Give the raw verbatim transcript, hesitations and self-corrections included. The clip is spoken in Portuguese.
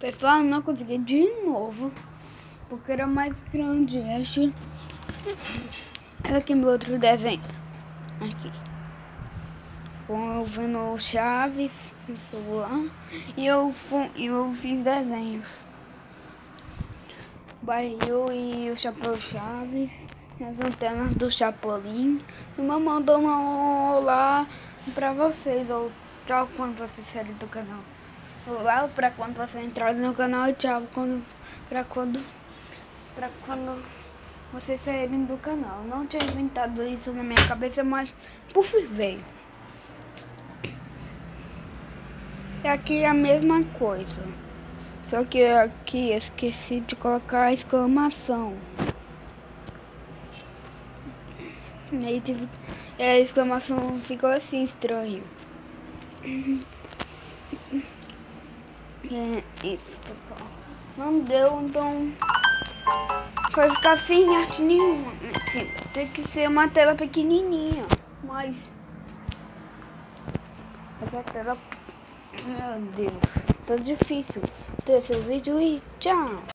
Pessoal, não consegui de novo, porque era mais grande. Este... Aqui meu outro desenho. Aqui. Com eu vendo o Chaves no celular. E eu, com, eu fiz desenhos. Barril e o Chapéu Chaves. As antenas do Chapolin. E o mamãe mandou um olá pra vocês. Ou tchau quando vocês saírem do canal. Olá pra quando você entrar no canal. E tchau quando, pra quando, pra quando vocês saírem do canal. Não tinha inventado isso na minha cabeça, mas puf, veio. E aqui é a mesma coisa. Só que aqui esqueci de colocar a exclamação. E aí tive, e a exclamação ficou assim estranho. É isso, pessoal. Não deu, então vai ficar sem arte nenhuma. Sim, tem que ser uma tela pequenininha. Mas essa tela, meu Deus, tá difícil ter esse vídeo e tchau.